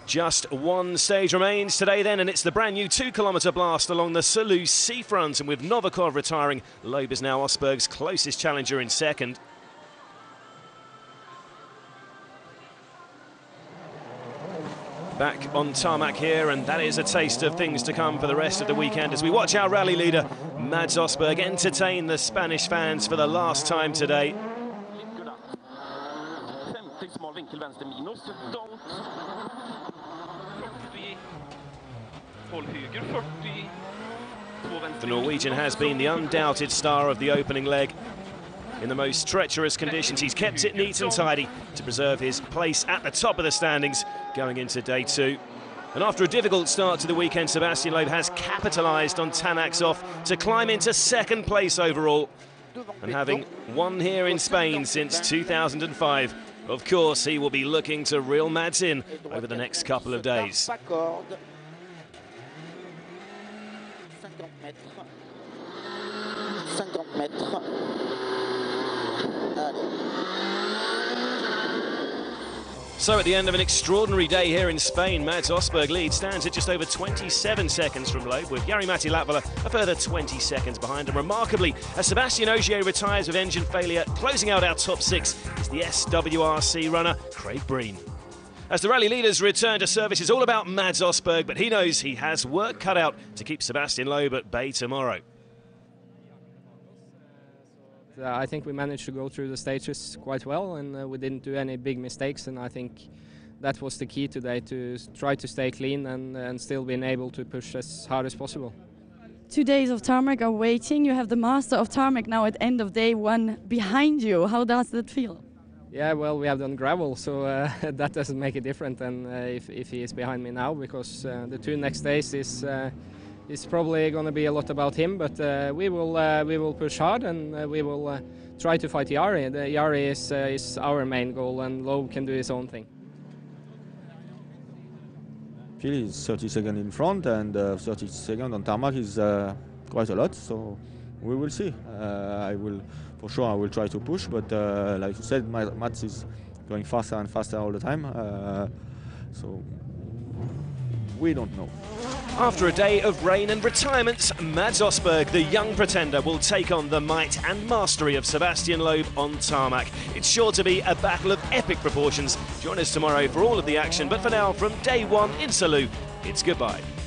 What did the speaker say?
Just one stage remains today then, and it's the brand new 2-kilometre blast along the Salou seafront, and with Novikov retiring, Loeb is now Osberg's closest challenger in second. Back on tarmac here, and that is a taste of things to come for the rest of the weekend as we watch our rally leader, Mads Osberg, entertain the Spanish fans for the last time today. The Norwegian has been the undoubted star of the opening leg. In the most treacherous conditions, he's kept it neat and tidy to preserve his place at the top of the standings going into day two. And after a difficult start to the weekend, Sebastian Loeb has capitalised on Tanac's off to climb into second place overall. And having won here in Spain since 2005, of course, he will be looking to reel Mads in over the next couple of days. So at the end of an extraordinary day here in Spain, Mads Osberg lead stands at just over 27 seconds from Loeb, with Jari-Matti Latvala a further 20 seconds behind. And remarkably, as Sébastien Ogier retires with engine failure, closing out our top six is the SWRC runner, Craig Breen. As the rally leaders return to service, it's all about Mads Osberg, but he knows he has work cut out to keep Sebastian Loeb at bay tomorrow. I think we managed to go through the stages quite well, and we didn't do any big mistakes, and I think that was the key today, to try to stay clean and still being able to push as hard as possible. 2 days of tarmac are waiting. You have the master of tarmac now at end of day one behind you. How does that feel? Yeah, well, we have done gravel, so that doesn't make it different than if he is behind me now, because the 2 next days is probably going to be a lot about him, but we will push hard, and we will try to fight Jari. Jari is our main goal, and Loeb can do his own thing. He's 30 seconds in front, and 30 seconds on tarmac is quite a lot, so we will see. I will try to push, but like you said, Mads is going faster and faster all the time, so we don't know. After a day of rain and retirements, Mads Osberg, the young pretender, will take on the might and mastery of Sebastian Loeb on tarmac. It's sure to be a battle of epic proportions. Join us tomorrow for all of the action, but for now, from day one in Salou, it's goodbye.